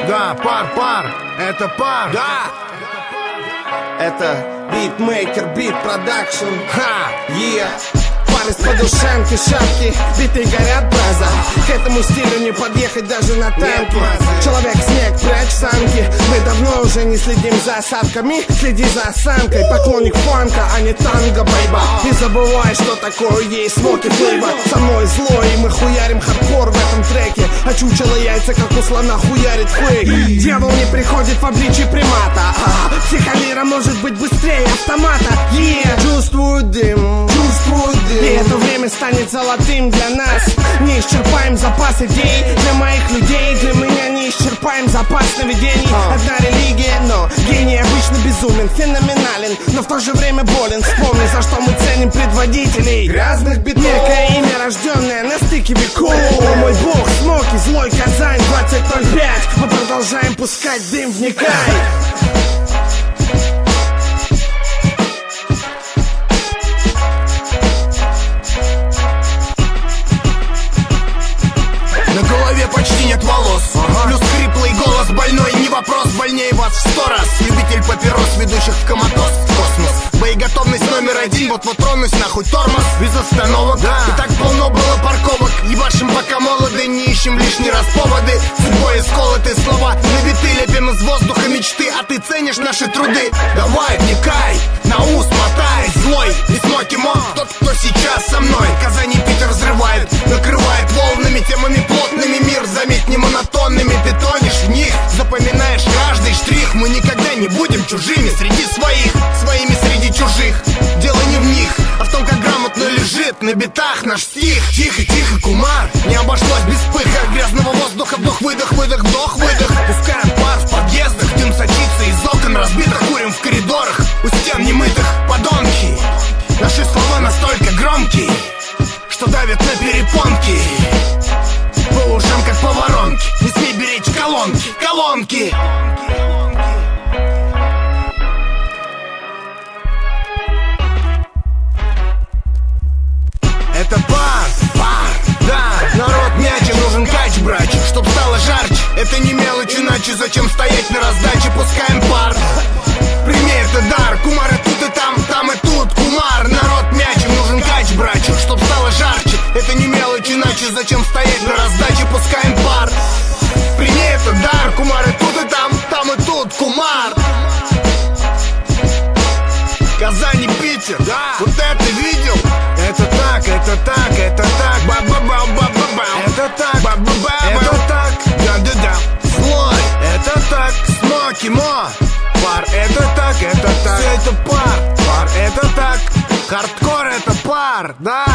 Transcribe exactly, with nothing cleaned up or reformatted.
Да, пар, пар, это пар. Да, это битмейкер, бит продакшн. Ха, yeah. Пар из подушанки, шапки, биты горят, браза. К этому стилю не подъехать даже на танке. Человек-снег, прячь санки. Мы давно уже не следим за осадками. Следи за осанкой, поклонник фанка, а не танго, бейба. Не забывай, что такое есть смоки флейва. Со мной злой, и мы хуярим хардкор в этом треке. А чучело яйца, как у слона, хуярит фейк. Дьявол не приходит в обличье примата. а, Психолира может быть быстрее автомата. yeah. Чувствую дым, чувствую дым. И это время станет золотым для нас. Не исчерпаем запас идей для моих людей. Для меня не исчерпаем запас сновидений. Одна религия, но гений обычно безумен, феноменален, но в то же время болен. Вспомни, за что мы ценим предводителей грязных битов. Некое имя, рожденное на стыке веков. О, мой бог, смоки, злой Казань, двадцать ноль пять. Мы продолжаем пускать дым, вникай. Почти нет волос, ага. Плюс хриплый голос больной, не вопрос, больнее вас в сто раз. Любитель папирос, ведущих в коматоз, в космос. Боеготовность номер один, вот-вот тронусь нахуй тормоз. Без остановок, да. И так полно было парковок. Ебашим пока молоды, не ищем лишний раз поводы. Судьбой исколотые слова, на биты лепим из воздуха мечты. А ты ценишь наши труды, давай, вникай, на ус мотай. Злой и смоки мод, тот, кто сейчас со мной. Казань и Питер взрывает, накрывает волнами, темами плотными. Мир, заметь, не монотонными, ты тонешь в них. Запоминаешь каждый штрих. Мы никогда не будем чужими среди своих, своими среди чужих. Дело не в них, а в том, как грамотно лежит на битах наш стих. Тихо, тихо, кумар, не обошлось без пыха. Грязного воздуха, вдох-выдох, выдох, вдох-выдох. Пускаем пар в подъездах, дым сочится из окон разбитых. Курим в коридорах, у стен немытых, подонки. Наши слова настолько громкие, что давят на перепонки. По ушам, как по воронке, не смей беречь колонки, колонки. Это пар, пар, да. Народ мячем, нужен кач, братья, чтоб стало жарче. Это не мелочь, иначе зачем стоять на раздаче? Пускаем пар, прими это дар. Кумар и тут и там, там и тут. Кумар, народ мячем, нужен кач, братья, чтоб стало жарче. Это не мелочь, иначе зачем стоять на раздаче? Пускаем пар, прими это дар. Кумар и тут и там, там и тут. Кумар, Казань и Питер, да. Вот это видел? Это так, это так, это так. Ба-ба-ба-ба-ба-ба. Это так, ба-ба-ба. Это так, да-да-да. Злой, это так. Смоки мо. Пар, это так, это так. Все это пар, пар, это так. Хардкор, это пар, да.